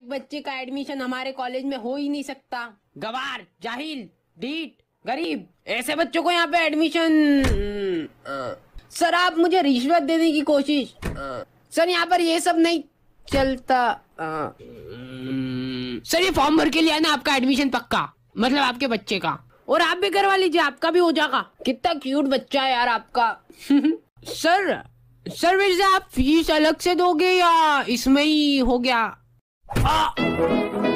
बच्चे का एडमिशन हमारे कॉलेज में हो ही नहीं सकता। गवार, जाहिल, ढीठ, गरीब, ऐसे बच्चों को यहाँ पे एडमिशन। सर आप मुझे रिश्वत देने की कोशिश। सर यहाँ पर ये सब नहीं चलता। सर ये फॉर्म भर के लिया ना, आपका एडमिशन पक्का, मतलब आपके बच्चे का। और आप भी करवा लीजिए, आपका भी हो जाएगा। कितना क्यूट बच्चा है यार आपका। सर वैसे आप फीस अलग से दोगे या इसमें ही हो गया?